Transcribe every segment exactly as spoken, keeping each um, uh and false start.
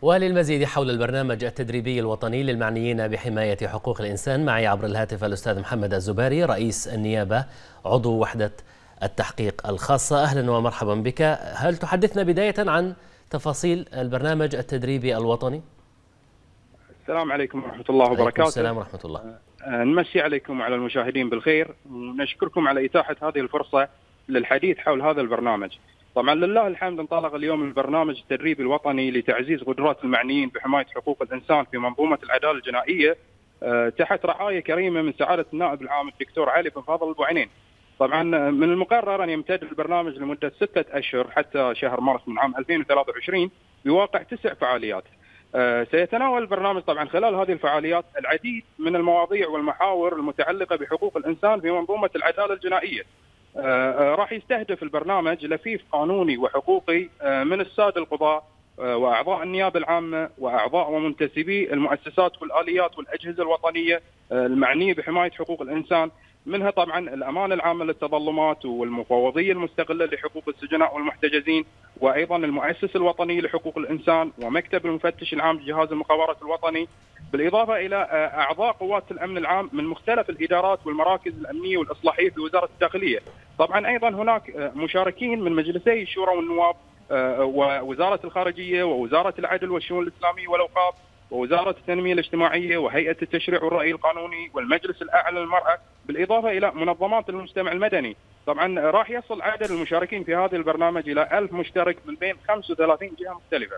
وللمزيد حول البرنامج التدريبي الوطني للمعنيين بحماية حقوق الإنسان معي عبر الهاتف الأستاذ محمد الزباري رئيس النيابة عضو وحدة التحقيق الخاصة. أهلا ومرحبا بك. هل تحدثنا بداية عن تفاصيل البرنامج التدريبي الوطني؟ السلام عليكم ورحمة الله وبركاته. عليكم السلام ورحمة الله. نمسي عليكم وعلى المشاهدين بالخير، ونشكركم على إتاحة هذه الفرصة للحديث حول هذا البرنامج. طبعا لله الحمد انطلق اليوم البرنامج التدريبي الوطني لتعزيز قدرات المعنيين بحماية حقوق الإنسان في منظومة العدالة الجنائية تحت رعاية كريمة من سعادة النائب العام الدكتور علي بن فاضل البوعينين. طبعا من المقرر أن يمتد البرنامج لمدة ستة أشهر حتى شهر مارس من عام ألفين وثلاثة وعشرين بواقع تسع فعاليات. سيتناول البرنامج طبعا خلال هذه الفعاليات العديد من المواضيع والمحاور المتعلقة بحقوق الإنسان في منظومة العدالة الجنائية. راح يستهدف البرنامج لفيف قانوني وحقوقي من السادة القضاة وأعضاء النيابة العامة وأعضاء ومنتسبي المؤسسات والآليات والأجهزة الوطنية المعنية بحماية حقوق الإنسان، منها طبعا الأمانة العامة للتظلمات والمفوضية المستقلة لحقوق السجناء والمحتجزين، وأيضا المؤسسة الوطنية لحقوق الإنسان ومكتب المفتش العام لجهاز المخابرات الوطني، بالإضافة إلى أعضاء قوات الأمن العام من مختلف الإدارات والمراكز الأمنية والإصلاحية في وزارة الداخلية. طبعا أيضا هناك مشاركين من مجلسي الشورى والنواب ووزارة الخارجية ووزارة العدل والشؤون الإسلامية والأوقاف ووزارة التنمية الاجتماعية وهيئة التشريع والرأي القانوني والمجلس الأعلى للمرأة، بالإضافة إلى منظمات المجتمع المدني. طبعا راح يصل عدد المشاركين في هذا البرنامج إلى ألف مشترك من بين خمسة وثلاثين جهة مختلفة.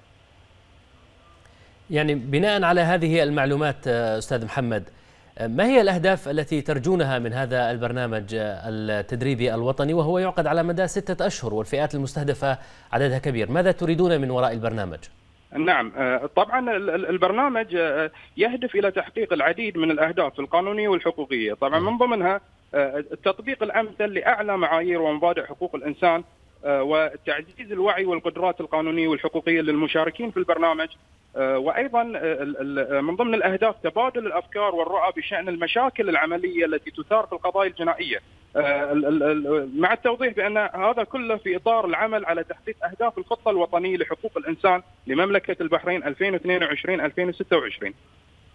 يعني بناء على هذه المعلومات أستاذ محمد، ما هي الأهداف التي ترجونها من هذا البرنامج التدريبي الوطني وهو يعقد على مدى ستة أشهر والفئات المستهدفة عددها كبير؟ ماذا تريدون من وراء البرنامج؟ نعم، طبعا البرنامج يهدف إلى تحقيق العديد من الأهداف القانونية والحقوقية، طبعا من ضمنها التطبيق الأمثل لأعلى معايير ومبادئ حقوق الإنسان وتعزيز الوعي والقدرات القانونية والحقوقية للمشاركين في البرنامج، وأيضا من ضمن الأهداف تبادل الأفكار والرؤى بشأن المشاكل العملية التي تثار في القضايا الجنائية، مع التوضيح بأن هذا كله في إطار العمل على تحقيق أهداف الخطة الوطنية لحقوق الإنسان لمملكة البحرين ألفين واثنين وعشرين ألفين وستة وعشرين.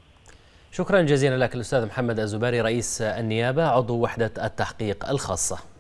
شكرا جزيلا لك الأستاذ محمد الزباري رئيس النيابة عضو وحدة التحقيق الخاصة.